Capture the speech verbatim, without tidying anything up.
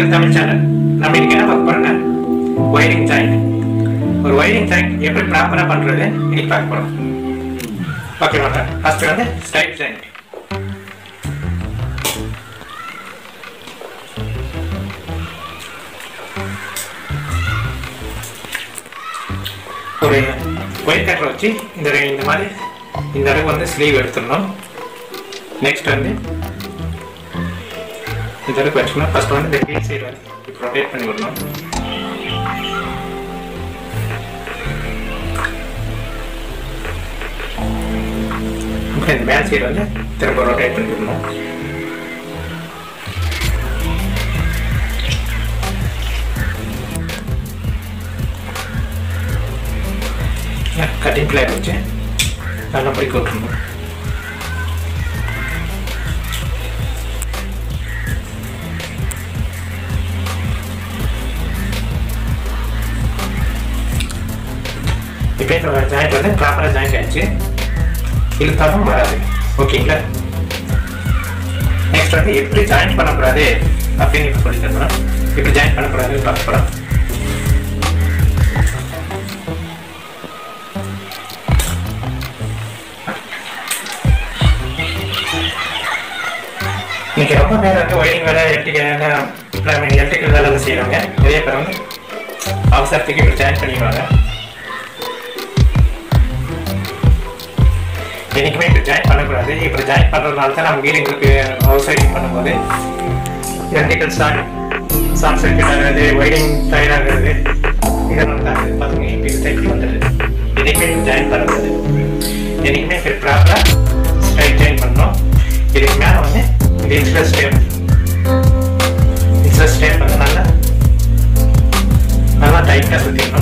To Tamil channel. நம்ம இன்னைக்கு என்ன பார்க்க போறோம்னா வயரிங் ஜாயிண்ட். ஒரு வயரிங் ஜாயிண்ட் எப்படி ப்ராப்பரா பண்றது இன்னைக்கு பார்க்க போறோம். ஓகே வாங்க. ஃபர்ஸ்ட் வந்து ஸ்ட்ரைட் ஜாயிண்ட். ஒரு ஒயர் கட்டரை வச்சு இந்த இந்த மாதிரி இந்த அளவுக்கு வந்து ஸ்லீவ் எடுத்துடணும். நெக்ஸ்ட் வந்து இந்த அளவுக்கு வச்சுக்கணும். ஃபர்ஸ்ட் வந்து இந்த கீழ் சைடு வந்து இப்போ ரொட்டேட் பண்ணி விடணும். அப்புறம் இந்த மேல் சைடு வந்து திரும்ப ரொட்டேட் பண்ணி விடணும். கட்டிங் பிளேட் வச்சு நல்லா பிடிக்க விட்டுருணும். இப்போ இந்த ஜாயிண்ட் வந்து ப்ராப்பராக ஜாயிண்ட் ஆயிடுச்சு. இழுத்தாலும் வராது. ஓகேங்களா? நெக்ஸ்ட் வந்து எப்படி ஜாயின் பண்ணக்கூடாது அப்படின்னு இப்போ சொல்லி தரணும். எப்படி ஜாயின் பண்ணக்கூடாதுன்னு பார்க்க போகிறோம். இன்னைக்கு ரொம்ப பேர் வந்து ஒயரிங் வேலை எலக்ட்ரிக்கல் எலக்ட்ரிக்கல் வேலை செய்கிறாங்க. நிறைய பேர் வந்து அவசரத்துக்கு இப்படி ஜாயின் பண்ணிடுவாங்க. என்னைக்குமே இப்படி ஜாயின் பண்ணக்கூடாது. இப்படி ஜாயின் பண்ணுறதுனால தான் நம்ம வீடுங்களுக்கு ஹவுஸ் ஒயரிங் பண்ணும்போது எலக்ட்ரிக்கல் ஷார்ட் ஷார்ட் சர்க்யூட் ஆகிறது, ஒயரிங் டயர் ஆகிறது, இதெல்லாம் தான் பார்த்துங்க. இப்போ இது தைப்பி வந்துடுது. என்னைக்குமே இப்படி ஜாயின் பண்ணக்கூடாது. என்னைக்குமே இப்படி ப்ராப்பராக ஸ்ட்ரைட் ஜாயின் பண்ணணும். இதுக்கு மேலே வந்து இது இன்ஸ்லர் ஸ்டேப் இன்ஸ்லர் ஸ்டேப் வந்து நல்லா நல்லா டைட்டாக சுற்றிக்கணும்.